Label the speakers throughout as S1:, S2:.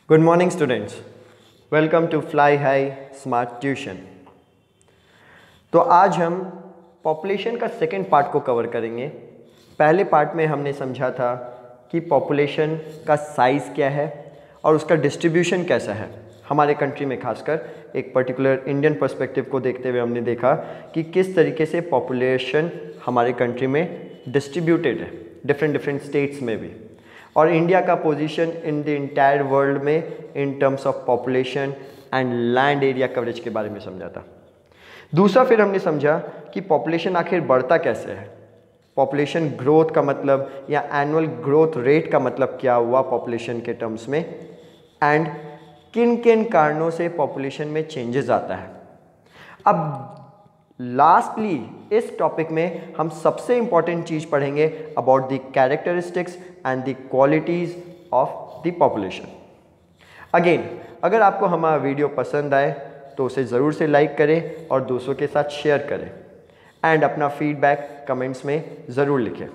S1: Good morning students, welcome to Fly High Smart Tuition. तो आज हम पॉपुलेशन का सेकंड पार्ट को कवर करेंगे। पहले पार्ट में हमने समझा था कि पॉपुलेशन का साइज़ क्या है और उसका डिस्ट्रीब्यूशन कैसा है। हमारे कंट्री में खासकर एक पर्टिकुलर इंडियन पर्सपेक्टिव को देखते हुए हमने देखा कि किस तरीके से पॉपुलेशन हमारे कंट्री में डिस्ट्रीब्यूटेड है, डिफरेंट स्टेट्स में भी, और इंडिया का position in the entire world में in terms of population and land area coverage के बारे में समझा था। दूसरा फिर हमने समझा कि पॉपुलेशन आखिर बढ़ता कैसे है, पॉपुलेशन ग्रोथ का मतलब या एनुअल ग्रोथ रेट का मतलब क्या हुआ पॉपुलेशन के टर्म्स में, एंड किन किन कारणों से पॉपुलेशन में चेंजेस आता है। अब लास्टली इस टॉपिक में हम सबसे इंपॉर्टेंट चीज़ पढ़ेंगे about the characteristics and the qualities of the population. Again, अगर आपको हमारा वीडियो पसंद आए तो उसे ज़रूर से लाइक करें और दूसरों के साथ शेयर करें एंड अपना फीडबैक कमेंट्स में ज़रूर लिखें।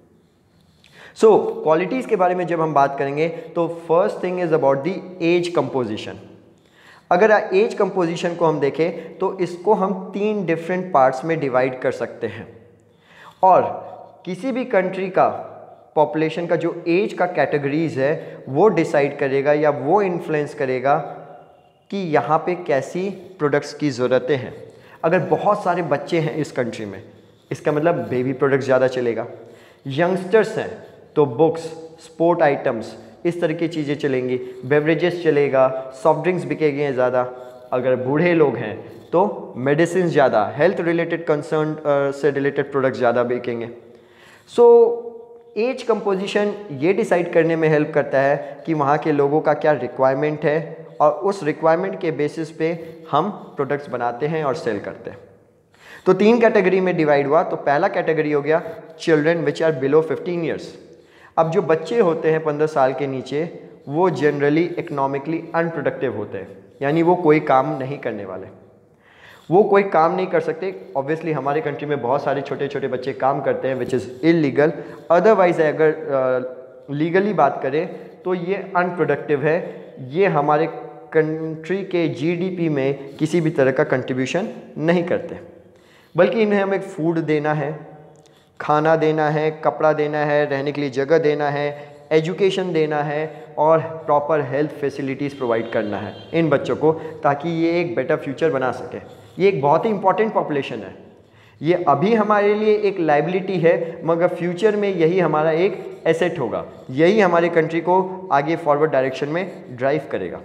S1: सो क्वालिटीज़ के बारे में जब हम बात करेंगे तो first thing is about the age composition. अगर एज कंपोजिशन को हम देखें तो इसको हम 3 डिफरेंट पार्ट्स में डिवाइड कर सकते हैं, और किसी भी कंट्री का पॉपुलेशन का जो एज का कैटेगरीज है वो डिसाइड करेगा या वो इन्फ्लुएंस करेगा कि यहाँ पे कैसी प्रोडक्ट्स की ज़रूरतें हैं। अगर बहुत सारे बच्चे हैं इस कंट्री में, इसका मतलब बेबी प्रोडक्ट्स ज़्यादा चलेगा। यंगस्टर्स हैं तो बुक्स, स्पोर्ट आइटम्स, इस तरह की चीज़ें चलेंगी। बेवरेजेस चलेगा, सॉफ्ट ड्रिंक्स बिकेंगे ज़्यादा। अगर बूढ़े लोग हैं तो मेडिसिन ज़्यादा, हेल्थ रिलेटेड कंसर्न से रिलेटेड प्रोडक्ट्स ज़्यादा बिकेंगे। सो एज कंपोजिशन ये डिसाइड करने में हेल्प करता है कि वहाँ के लोगों का क्या रिक्वायरमेंट है, और उस रिक्वायरमेंट के बेसिस पे हम प्रोडक्ट्स बनाते हैं और सेल करते हैं। तो 3 कैटेगरी में डिवाइड हुआ। तो पहला कैटेगरी हो गया children which are below 15 years. अब जो बच्चे होते हैं 15 साल के नीचे, वो जनरली इकोनॉमिकली अनप्रोडक्टिव होते हैं, यानी वो कोई काम नहीं करने वाले, वो कोई काम नहीं कर सकते। ऑब्वियसली हमारे कंट्री में बहुत सारे छोटे छोटे बच्चे काम करते हैं विच इज़ इलीगल। अदरवाइज अगर लीगली बात करें तो ये अनप्रोडक्टिव है, ये हमारे कंट्री के जीडीपी में किसी भी तरह का कंट्रीब्यूशन नहीं करते, बल्कि इन्हें हमें फूड देना है, खाना देना है, कपड़ा देना है, रहने के लिए जगह देना है, एजुकेशन देना है और प्रॉपर हेल्थ फैसिलिटीज़ प्रोवाइड करना है इन बच्चों को, ताकि ये एक बेटर फ्यूचर बना सके। ये एक बहुत ही इंपॉर्टेंट पॉपुलेशन है। ये अभी हमारे लिए एक लाइबिलिटी है, मगर फ्यूचर में यही हमारा एक एसेट होगा, यही हमारे कंट्री को आगे फॉरवर्ड डायरेक्शन में ड्राइव करेगा।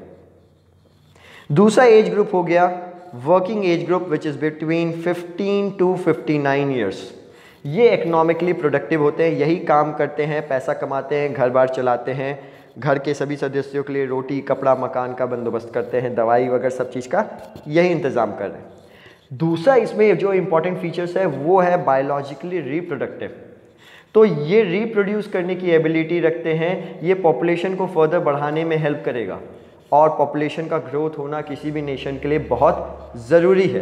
S1: दूसरा एज ग्रुप हो गया working age group which is between 15 to 59 years. ये इकोनॉमिकली प्रोडक्टिव होते हैं, यही काम करते हैं, पैसा कमाते हैं, घर बार चलाते हैं, घर के सभी सदस्यों के लिए रोटी, कपड़ा, मकान का बंदोबस्त करते हैं, दवाई वगैरह सब चीज़ का यही इंतज़ाम कर रहे हैं। दूसरा इसमें जो इम्पॉर्टेंट फीचर्स है वो है बायोलॉजिकली रिप्रोडक्टिव। तो ये रिप्रोड्यूस करने की एबिलिटी रखते हैं, ये पॉपुलेशन को फर्दर बढ़ाने में हेल्प करेगा, और पॉपुलेशन का ग्रोथ होना किसी भी नेशन के लिए बहुत ज़रूरी है।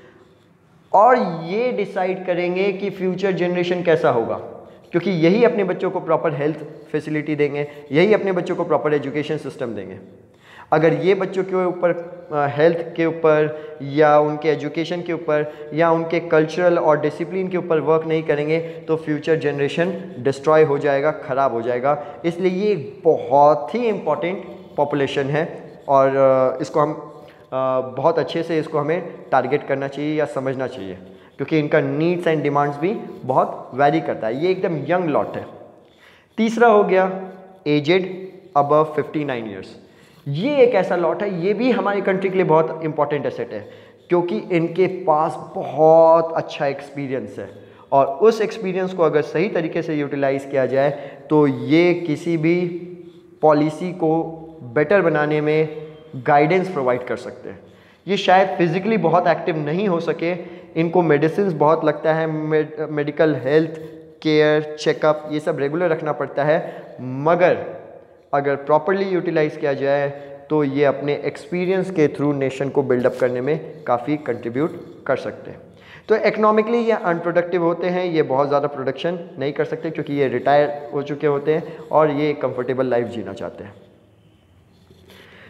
S1: और ये डिसाइड करेंगे कि फ्यूचर जनरेशन कैसा होगा, क्योंकि यही अपने बच्चों को प्रॉपर हेल्थ फैसिलिटी देंगे, यही अपने बच्चों को प्रॉपर एजुकेशन सिस्टम देंगे। अगर ये बच्चों के ऊपर हेल्थ के ऊपर या उनके एजुकेशन के ऊपर या उनके कल्चरल और डिसिप्लिन के ऊपर वर्क नहीं करेंगे तो फ्यूचर जनरेशन डिस्ट्रॉय हो जाएगा, ख़राब हो जाएगा। इसलिए ये एक बहुत ही इम्पॉर्टेंट पॉपुलेशन है, और इसको हम बहुत अच्छे से इसको हमें टारगेट करना चाहिए या समझना चाहिए, क्योंकि इनका नीड्स एंड डिमांड्स भी बहुत वैरी करता है। ये एकदम यंग लॉट है। तीसरा हो गया एजेड अबव 59 ईयर्स। ये एक ऐसा लॉट है, ये भी हमारी कंट्री के लिए बहुत इंपॉर्टेंट एसेट है, क्योंकि इनके पास बहुत अच्छा एक्सपीरियंस है, और उस एक्सपीरियंस को अगर सही तरीके से यूटिलाइज़ किया जाए तो ये किसी भी पॉलिसी को बेटर बनाने में गाइडेंस प्रोवाइड कर सकते हैं। ये शायद फिज़िकली बहुत एक्टिव नहीं हो सके, इनको मेडिसिन बहुत लगता है, मेडिकल हेल्थ केयर, चेकअप ये सब रेगुलर रखना पड़ता है, मगर अगर प्रॉपरली यूटिलाइज़ किया जाए तो ये अपने एक्सपीरियंस के थ्रू नेशन को बिल्डअप करने में काफ़ी कंट्रीब्यूट कर सकते हैं। तो इकोनॉमिकली ये अनप्रोडक्टिव होते हैं, ये बहुत ज़्यादा प्रोडक्शन नहीं कर सकते क्योंकि ये रिटायर हो चुके होते हैं और ये कंफर्टेबल लाइफ जीना चाहते हैं।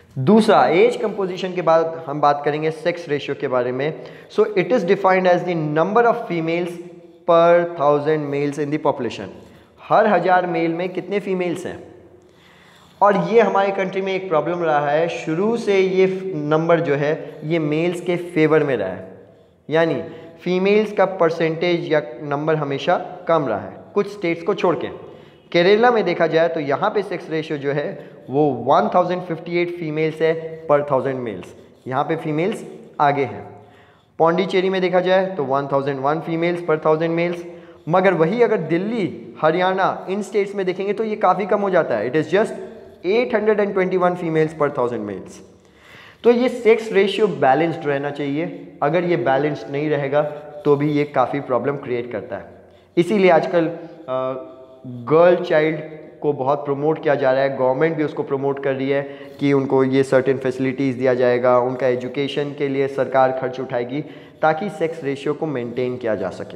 S1: दूसरा, एज कंपोजिशन के बाद हम बात करेंगे सेक्स रेशियो के बारे में। So it is defined as the number of females per 1000 males in the population. हर 1000 मेल में कितने फीमेल्स हैं। और ये हमारे कंट्री में एक प्रॉब्लम रहा है, शुरू से ये नंबर जो है ये मेल्स के फेवर में रहा है, यानी फीमेल्स का परसेंटेज या नंबर हमेशा कम रहा है कुछ स्टेट्स को छोड़ के। केरला में देखा जाए तो यहाँ पे सेक्स रेशियो जो है वो 1058 फीमेल्स है पर 1000 मेल्स, यहाँ पे फीमेल्स आगे हैं। पौंडीचेरी में देखा जाए तो 1001 फीमेल्स पर 1000 मेल्स, मगर वही अगर दिल्ली, हरियाणा, इन स्टेट्स में देखेंगे तो ये काफ़ी कम हो जाता है। It is just 821 females per 1000 mails. तो ये सेक्स रेशियो बैलेंस्ड रहना चाहिए, अगर ये बैलेंस्ड नहीं रहेगा तो भी ये काफ़ी प्रॉब्लम क्रिएट करता है। इसीलिए आजकल गर्ल चाइल्ड को बहुत प्रमोट किया जा रहा है, गवर्नमेंट भी उसको प्रमोट कर रही है कि उनको ये सर्टेन फैसिलिटीज़ दिया जाएगा, उनका एजुकेशन के लिए सरकार खर्च उठाएगी ताकि सेक्स रेशियो को मेंटेन किया जा सके।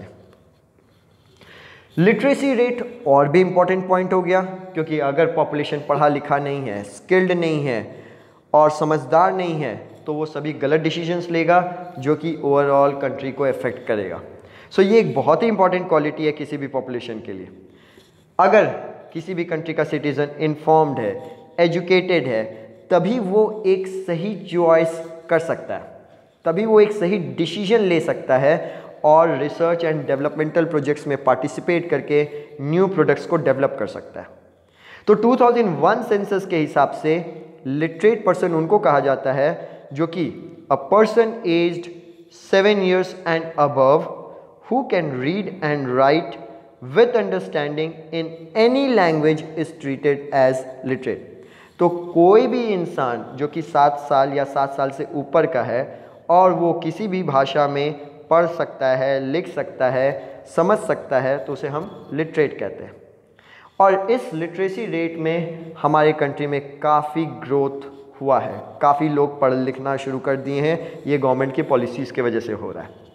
S1: लिटरेसी रेट और भी इम्पॉर्टेंट पॉइंट हो गया, क्योंकि अगर पॉपुलेशन पढ़ा लिखा नहीं है, स्किल्ड नहीं है और समझदार नहीं है तो वो सभी गलत डिसीजंस लेगा जो कि ओवरऑल कंट्री को इफेक्ट करेगा। सो ये एक बहुत ही इंपॉर्टेंट क्वालिटी है किसी भी पॉपुलेशन के लिए। अगर किसी भी कंट्री का सिटीज़न इन्फॉर्म्ड है, एजुकेटेड है, तभी वो एक सही चॉइस कर सकता है, तभी वो एक सही डिसीजन ले सकता है और रिसर्च एंड डेवलपमेंटल प्रोजेक्ट्स में पार्टिसिपेट करके न्यू प्रोडक्ट्स को डेवलप कर सकता है। तो 2001 सेंसस के हिसाब से लिटरेट पर्सन उनको कहा जाता है जो कि a person aged 7 years and above who can read and write with understanding in any language is treated as literate. तो कोई भी इंसान जो कि 7 साल या 7 साल से ऊपर का है और वो किसी भी भाषा में पढ़ सकता है, लिख सकता है, समझ सकता है, तो उसे हम लिटरेट कहते हैं। और इस लिटरेसी रेट में हमारे कंट्री में काफ़ी ग्रोथ हुआ है, काफ़ी लोग पढ़ लिखना शुरू कर दिए हैं, ये गवर्नमेंट की पॉलिसीज़ की वजह से हो रहा है।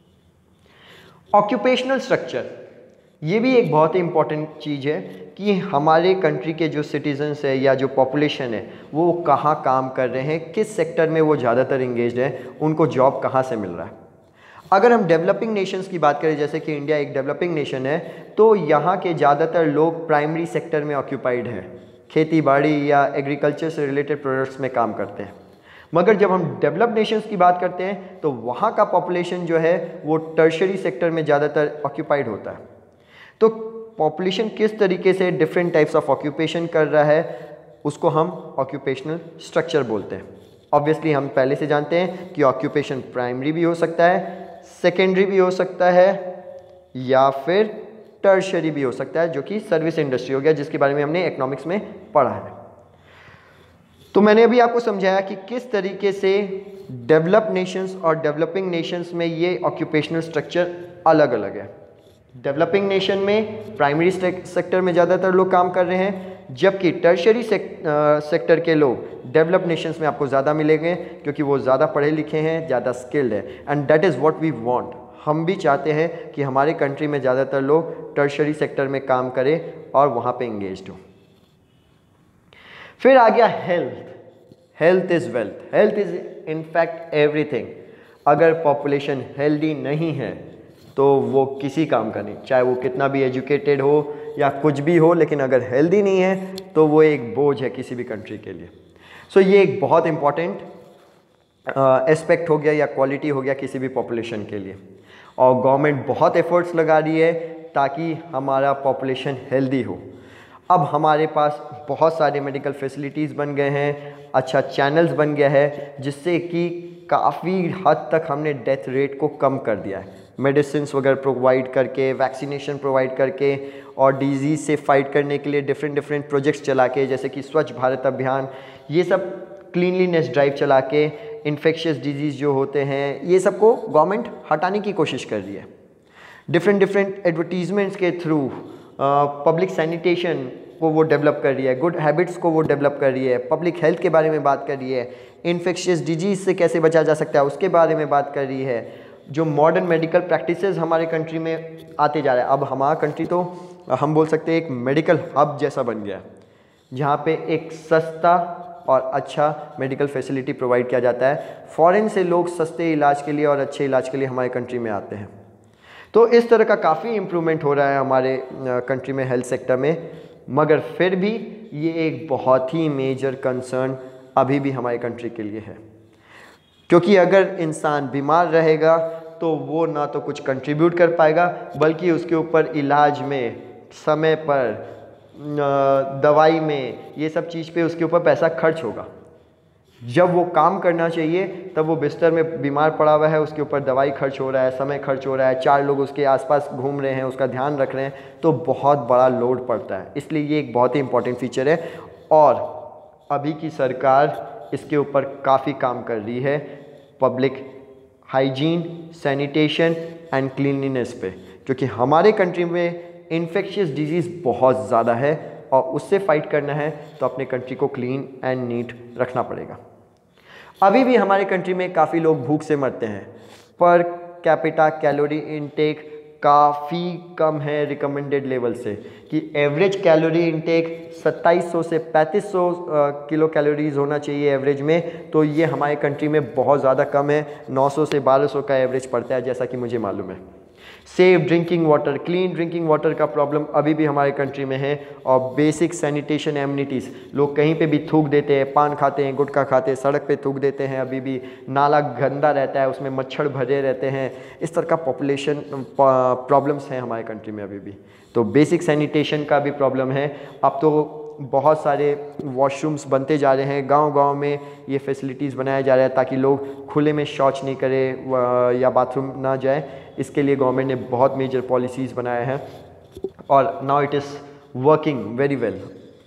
S1: ऑक्यूपेशनल स्ट्रक्चर, ये भी एक बहुत ही इम्पॉर्टेंट चीज़ है कि हमारे कंट्री के जो सिटीजन्स है या जो पॉपुलेशन है वो कहाँ काम कर रहे हैं, किस सेक्टर में वो ज़्यादातर इंगेज्ड है, उनको जॉब कहाँ से मिल रहा है। अगर हम डेवलपिंग नेशंस की बात करें, जैसे कि इंडिया एक डेवलपिंग नेशन है, तो यहाँ के ज़्यादातर लोग प्राइमरी सेक्टर में ऑक्यूपाइड हैं, खेती बाड़ी या एग्रीकल्चर से रिलेटेड प्रोडक्ट्स में काम करते हैं। मगर जब हम डेवलप्ड नेशंस की बात करते हैं तो वहाँ का पॉपुलेशन जो है वो टर्शरी सेक्टर में ज़्यादातर ऑक्यूपाइड होता है। तो पॉपुलेशन किस तरीके से डिफरेंट टाइप्स ऑफ ऑक्यूपेशन कर रहा है उसको हम ऑक्यूपेशनल स्ट्रक्चर बोलते हैं। ऑब्वियसली हम पहले से जानते हैं कि ऑक्यूपेशन प्राइमरी भी हो सकता है, सेकेंडरी भी हो सकता है या फिर टर्शरी भी हो सकता है, जो कि सर्विस इंडस्ट्री हो गया, जिसके बारे में हमने इकोनॉमिक्स में पढ़ा है। तो मैंने अभी आपको समझाया कि किस तरीके से डेवलप्ड नेशंस और डेवलपिंग नेशंस में ये ऑक्यूपेशनल स्ट्रक्चर अलग अलग है। डेवलपिंग नेशन में प्राइमरी सेक्टर में ज़्यादातर लोग काम कर रहे हैं, जबकि टर्शरी सेक्टर के लोग डेवलप्ड नेशंस में आपको ज़्यादा मिलेंगे क्योंकि वो ज़्यादा पढ़े लिखे हैं, ज़्यादा स्किल्ड है। And that is what we want. हम भी चाहते हैं कि हमारे कंट्री में ज़्यादातर लोग टर्शरी सेक्टर में काम करें और वहाँ पे इंगेज्ड हो। फिर आ गया health. Health is wealth. Health is in fact everything. अगर पॉपुलेशन हेल्दी नहीं है तो वो किसी काम का नहीं, चाहे वो कितना भी एजुकेटेड हो या कुछ भी हो, लेकिन अगर हेल्दी नहीं है तो वो एक बोझ है किसी भी कंट्री के लिए। सो ये एक बहुत इंपॉर्टेंट एस्पेक्ट हो गया या क्वालिटी हो गया किसी भी पॉपुलेशन के लिए। और गवर्नमेंट बहुत एफर्ट्स लगा रही है ताकि हमारा पॉपुलेशन हेल्दी हो। अब हमारे पास बहुत सारे मेडिकल फैसिलिटीज़ बन गए हैं, अच्छा चैनल्स बन गया है, जिससे कि काफ़ी हद तक हमने डेथ रेट को कम कर दिया है। मेडिसिन्स वगैरह प्रोवाइड करके, वैक्सीनेशन प्रोवाइड करके और डिजीज़ से फाइट करने के लिए डिफरेंट प्रोजेक्ट्स चला के, जैसे कि स्वच्छ भारत अभियान, ये सब क्लीनलीनेस ड्राइव चला के इन्फेक्शियस डिजीज़ जो होते हैं ये सब को गवर्नमेंट हटाने की कोशिश कर रही है। डिफरेंट एडवर्टीजमेंट्स के थ्रू पब्लिक सैनिटेशन को वो डेवलप कर रही है, गुड हैबिट्स को वो डेवलप कर रही है, पब्लिक हेल्थ के बारे में बात कर रही है, इन्फेक्शियस डिजीज़ से कैसे बचा जा सकता है उसके बारे में बात कर रही है। जो मॉडर्न मेडिकल प्रैक्टिसेस हमारे कंट्री में आते जा रहा है, अब हमारा कंट्री तो हम बोल सकते हैं एक मेडिकल हब जैसा बन गया है, जहाँ पे एक सस्ता और अच्छा मेडिकल फैसिलिटी प्रोवाइड किया जाता है। फॉरेन से लोग सस्ते इलाज के लिए और अच्छे इलाज के लिए हमारे कंट्री में आते हैं। तो इस तरह का काफ़ी इम्प्रूवमेंट हो रहा है हमारे कंट्री में हेल्थ सेक्टर में, मगर फिर भी ये एक बहुत ही मेजर कंसर्न अभी भी हमारे कंट्री के लिए है, क्योंकि अगर इंसान बीमार रहेगा तो वो ना तो कुछ कंट्रीब्यूट कर पाएगा, बल्कि उसके ऊपर इलाज में, समय पर, दवाई में, ये सब चीज़ पे उसके ऊपर पैसा खर्च होगा। जब वो काम करना चाहिए तब वो बिस्तर में बीमार पड़ा हुआ है, उसके ऊपर दवाई खर्च हो रहा है, समय खर्च हो रहा है, 4 लोग उसके आसपास घूम रहे हैं, उसका ध्यान रख रहे हैं, तो बहुत बड़ा लोड पड़ता है। इसलिए ये एक बहुत ही इंपॉर्टेंट फीचर है और अभी की सरकार इसके ऊपर काफ़ी काम कर रही है, public hygiene, sanitation and cleanliness पे, क्योंकि हमारे कंट्री में इन्फेक्शियस डिजीज़ बहुत ज़्यादा है और उससे फाइट करना है तो अपने कंट्री को क्लीन एंड नीट रखना पड़ेगा। अभी भी हमारे कंट्री में काफ़ी लोग भूख से मरते हैं। पर कैपिटा कैलोरी इनटेक काफ़ी कम है रिकमेंडेड लेवल से, कि एवरेज कैलोरी इनटेक 2700 से 3500 किलो कैलोरीज होना चाहिए एवरेज में, तो ये हमारे कंट्री में बहुत ज़्यादा कम है। 900 से 1200 का एवरेज पड़ता है, जैसा कि मुझे मालूम है। Safe drinking water, clean drinking water का प्रॉब्लम अभी भी हमारे कंट्री में है। और बेसिक सैनिटेशन एमिनिटीज़, लोग कहीं पे भी थूक देते हैं, पान खाते हैं, गुटखा खाते हैं, सड़क पे थूक देते हैं, अभी भी नाला गंदा रहता है, उसमें मच्छर भरे रहते हैं। इस तरह का पॉपुलेशन प्रॉब्लम्स हैं हमारे कंट्री में अभी भी। तो बेसिक सैनिटेशन का भी प्रॉब्लम है। अब तो बहुत सारे वॉशरूम्स बनते जा रहे हैं, गांव-गांव में ये फैसिलिटीज़ बनाया जा रहा है ताकि लोग खुले में शौच नहीं करें या बाथरूम ना जाए। इसके लिए गवर्नमेंट ने बहुत मेजर पॉलिसीज़ बनाए हैं और now it is working very well.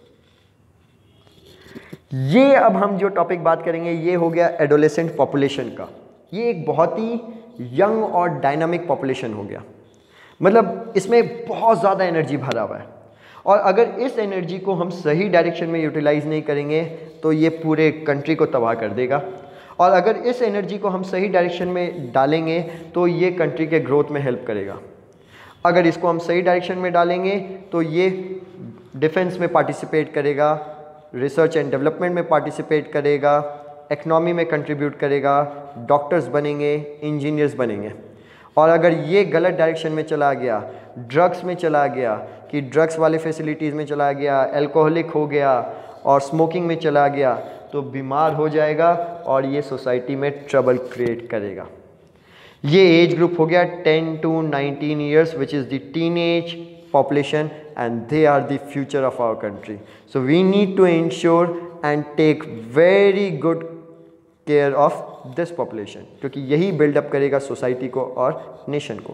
S1: ये अब हम जो टॉपिक बात करेंगे ये हो गया एडोलेसेंट पॉपुलेशन का। ये एक बहुत ही यंग और डायनामिक पॉपुलेशन हो गया, मतलब इसमें बहुत ज़्यादा एनर्जी भरा हुआ है और अगर इस एनर्जी को हम सही डायरेक्शन में यूटिलाइज नहीं करेंगे तो ये पूरे कंट्री को तबाह कर देगा। और अगर इस एनर्जी को हम सही डायरेक्शन में डालेंगे तो ये कंट्री के ग्रोथ में हेल्प करेगा। अगर इसको हम सही डायरेक्शन में डालेंगे तो ये डिफेंस में पार्टिसिपेट करेगा, रिसर्च एंड डेवलपमेंट में पार्टिसिपेट करेगा, इकनॉमी में कंट्रीब्यूट करेगा, डॉक्टर्स बनेंगे, इंजीनियर्स बनेंगे। और अगर ये गलत डायरेक्शन में चला गया, ड्रग्स में चला गया, कि ड्रग्स वाले फैसिलिटीज़ में चला गया, अल्कोहलिक हो गया और स्मोकिंग में चला गया, तो बीमार हो जाएगा और ये सोसाइटी में ट्रबल क्रिएट करेगा। ये एज ग्रुप हो गया 10 to 19 years which is the teenage population and they are the future of our country. So we need to ensure and take very good care of this population, क्योंकि यही buildup करेगा society को और nation को।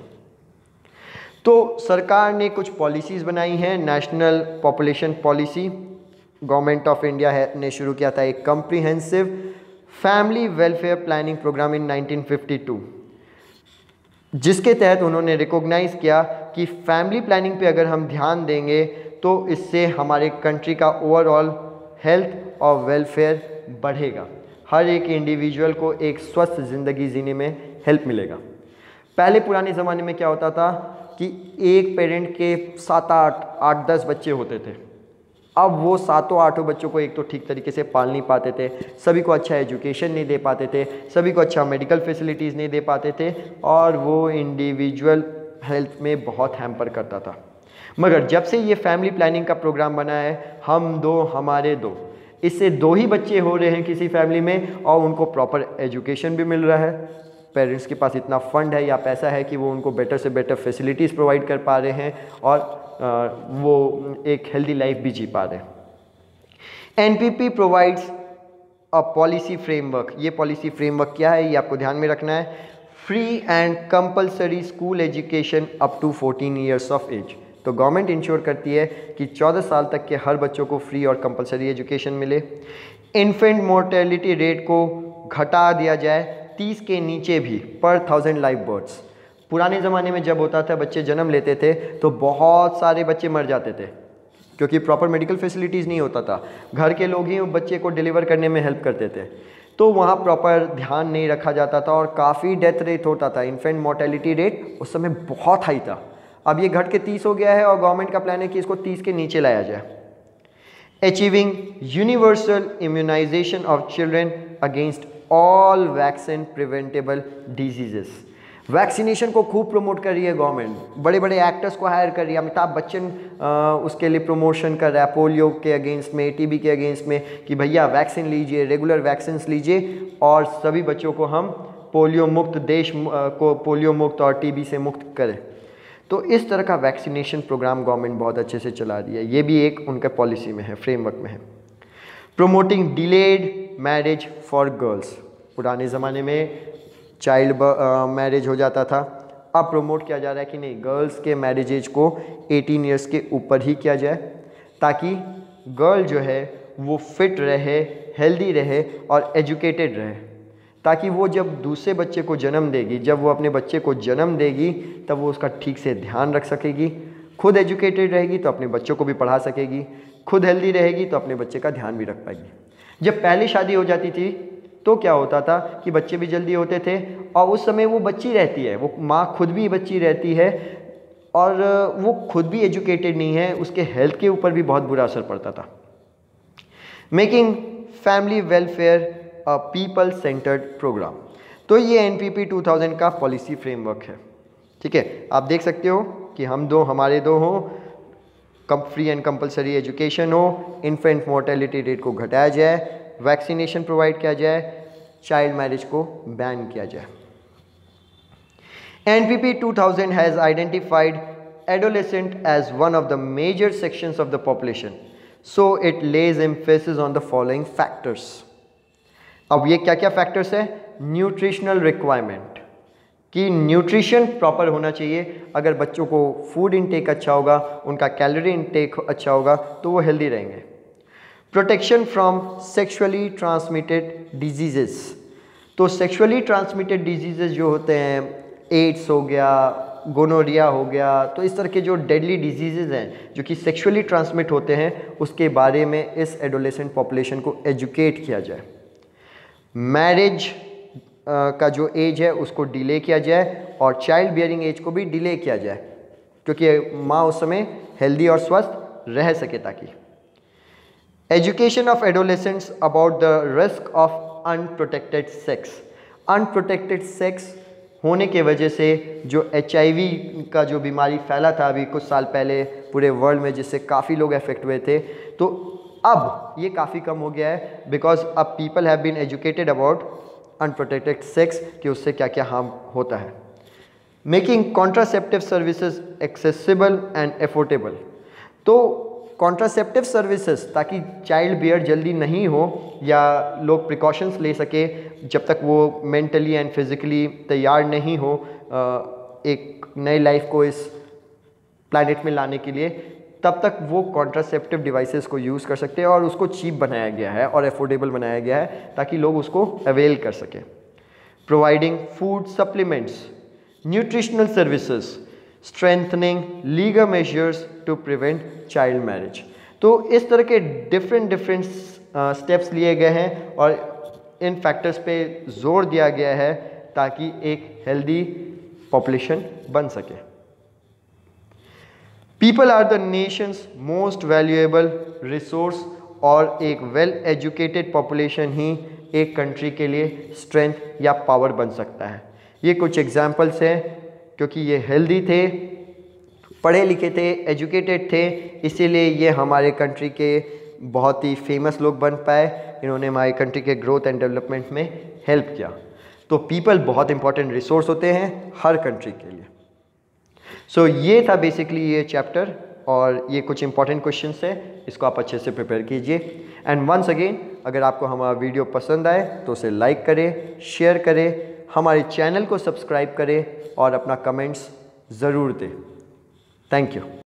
S1: तो सरकार ने कुछ पॉलिसीज़ बनाई हैं। National population policy government of India ने शुरू किया था एक comprehensive family welfare planning programme in 1952, जिसके तहत उन्होंने रिकॉग्नाइज़ किया कि फैमिली प्लानिंग पे अगर हम ध्यान देंगे तो इससे हमारे कंट्री का ओवरऑल हेल्थ और वेलफेयर बढ़ेगा, हर एक इंडिविजुअल को एक स्वस्थ ज़िंदगी जीने में हेल्प मिलेगा। पहले पुराने ज़माने में क्या होता था कि एक पेरेंट के 7-8-10 बच्चे होते थे। अब वो 7-8 बच्चों को एक तो ठीक तरीके से पाल नहीं पाते थे, सभी को अच्छा एजुकेशन नहीं दे पाते थे, सभी को अच्छा मेडिकल फैसिलिटीज़ नहीं दे पाते थे और वो इंडिविजुअल हेल्थ में बहुत हैम्पर करता था। मगर जब से ये फैमिली प्लानिंग का प्रोग्राम बना है, हम दो हमारे दो, इससे 2 ही बच्चे हो रहे हैं किसी फैमिली में और उनको प्रॉपर एजुकेशन भी मिल रहा है, पेरेंट्स के पास इतना फंड है या पैसा है कि वो उनको बेटर से बेटर फैसिलिटीज़ प्रोवाइड कर पा रहे हैं और वो एक हेल्दी लाइफ भी जी पा रहे हैं। NPP provides a policy framework. ये पॉलिसी फ्रेमवर्क क्या है ये आपको ध्यान में रखना है। Free and compulsory school education up to 14 years of age. तो गवर्नमेंट इंश्योर करती है कि 14 साल तक के हर बच्चों को फ्री और कंपलसरी एजुकेशन मिले। इन्फेंट मोर्टेलिटी रेट को घटा दिया जाए 30 के नीचे भी पर 1000 लाइव बर्थ्स। पुराने ज़माने में जब होता था बच्चे जन्म लेते थे तो बहुत सारे बच्चे मर जाते थे क्योंकि प्रॉपर मेडिकल फैसिलिटीज़ नहीं होता था, घर के लोग ही बच्चे को डिलीवर करने में हेल्प करते थे, तो वहाँ प्रॉपर ध्यान नहीं रखा जाता था और काफ़ी डेथ रेट होता था। इन्फेंट मोर्टेलिटी रेट उस समय बहुत हाई था। अब ये घट के 30 हो गया है और गवर्नमेंट का प्लान है कि इसको 30 के नीचे लाया जाए। Achieving universal immunisation of children against all vaccine preventable diseases. Vaccination को खूब प्रमोट कर रही है गवर्नमेंट, बड़े बड़े एक्टर्स को हायर कर रही है। अमिताभ बच्चन उसके लिए प्रमोशन कर रहा है, पोलियो के अगेंस्ट में, टीबी के अगेंस्ट में, कि भैया वैक्सीन लीजिए, रेगुलर वैक्सीन लीजिए और सभी बच्चों को हम पोलियो मुक्त देश को पोलियो मुक्त और टीबी से मुक्त करें। तो इस तरह का वैक्सीनेशन प्रोग्राम गवर्नमेंट बहुत अच्छे से चला रही है। ये भी एक उनका पॉलिसी में है, फ्रेमवर्क में है। Promoting delayed marriage for girls. पुराने ज़माने में चाइल्ड मैरिज हो जाता था, अब प्रमोट किया जा रहा है कि नहीं, गर्ल्स के मैरिज एज को 18 ईयर्स के ऊपर ही किया जाए, ताकि गर्ल जो है वो फिट रहे, हेल्दी रहे और एजुकेटेड रहे, ताकि वो जब दूसरे बच्चे को जन्म देगी, जब वो अपने बच्चे को जन्म देगी, तब वो उसका ठीक से ध्यान रख सकेगी। खुद एजुकेटेड रहेगी तो अपने बच्चों को भी पढ़ा सकेगी, खुद हेल्दी रहेगी तो अपने बच्चे का ध्यान भी रख पाएगी। जब पहली शादी हो जाती थी तो क्या होता था कि बच्चे भी जल्दी होते थे और उस समय वो बच्ची रहती है, वो माँ खुद भी बच्ची रहती है और वो खुद भी एजुकेटेड नहीं है, उसके हेल्थ के ऊपर भी बहुत बुरा असर पड़ता था। Making family welfare a people centred programme. तो ये एनपीपी 2000 का पॉलिसी फ्रेमवर्क है। ठीक है, आप देख सकते हो कि हमारे दो हो, फ्री एंड कंपलसरी एजुकेशन हो, इन्फेंट मोर्टेलिटी रेट को घटाया जाए, वैक्सीनेशन प्रोवाइड किया जाए, चाइल्ड मैरिज को बैन किया जाए। NPP 2000 has identified adolescent as one of the major sections of the population, so it lays emphasis on the following factors. अब ये क्या क्या फैक्टर्स है? न्यूट्रिशनल रिक्वायरमेंट, कि न्यूट्रिशन प्रॉपर होना चाहिए। अगर बच्चों को फूड इनटेक अच्छा होगा, उनका कैलोरी इनटेक अच्छा होगा, तो वो हेल्दी रहेंगे। Protection from sexually transmitted diseases. तो सेक्सुअली ट्रांसमिटेड डिजीजेस जो होते हैं, एड्स हो गया, गोनोरिया हो गया, तो इस तरह के जो डेडली डिजीजेज हैं जो कि सेक्सुअली ट्रांसमिट होते हैं, उसके बारे में इस एडोलेसेंट पॉपुलेशन को एजुकेट किया जाए। मैरिज का जो एज है उसको डिले किया जाए और चाइल्ड बियरिंग एज को भी डिले किया जाए, क्योंकि माँ उस समय हेल्दी और स्वस्थ रह सके। ताकि education of adolescents about the risk of unprotected sex. Unprotected sex होने के वजह से जो HIV का जो बीमारी फैला था अभी कुछ साल पहले पूरे वर्ल्ड में, जिससे काफ़ी लोग अफेक्ट हुए थे, तो अब ये काफ़ी कम हो गया है, बिकॉज अब people have been educated about unprotected sex कि उससे क्या क्या हार्म होता है। Making contraceptive services accessible and affordable. तो कॉन्ट्रासेप्टिव सर्विसेज, ताकि चाइल्ड बियर जल्दी नहीं हो या लोग प्रिकॉशंस ले सके जब तक वो मेंटली एंड फिजिकली तैयार नहीं हो एक नई लाइफ को इस प्लैनेट में लाने के लिए, तब तक वो कॉन्ट्रासेप्टिव डिवाइसेस को यूज़ कर सकते हैं और उसको चीप बनाया गया है और एफोर्डेबल बनाया गया है ताकि लोग उसको अवेल कर सकें। Providing food supplements, nutritional services, strengthening legal measures to prevent child marriage. तो इस तरह के डिफरेंट स्टेप्स लिए गए हैं और इन फैक्टर्स पे जोर दिया गया है ताकि एक हेल्दी पॉपुलेशन बन सके। People are the nation's most valuable resource, और एक वेल एजुकेटेड पॉपुलेशन ही एक कंट्री के लिए स्ट्रेंथ या पावर बन सकता है। ये कुछ एग्जाम्पल्स हैं, क्योंकि ये हेल्दी थे, पढ़े लिखे थे, एजुकेटेड थे, इसीलिए ये हमारे कंट्री के बहुत ही फेमस लोग बन पाए। इन्होंने हमारी कंट्री के ग्रोथ एंड डेवलपमेंट में हेल्प किया। तो पीपल बहुत इंपॉर्टेंट रिसोर्स होते हैं हर कंट्री के लिए। सो ये था बेसिकली ये चैप्टर, और ये कुछ इंपॉर्टेंट क्वेश्चंस है, इसको आप अच्छे से प्रिपेयर कीजिए। एंड वंस अगेन, अगर आपको हमारा वीडियो पसंद आए तो उसे लाइक करें, शेयर करें, हमारे चैनल को सब्सक्राइब करें और अपना कमेंट्स ज़रूर दें। Thank you.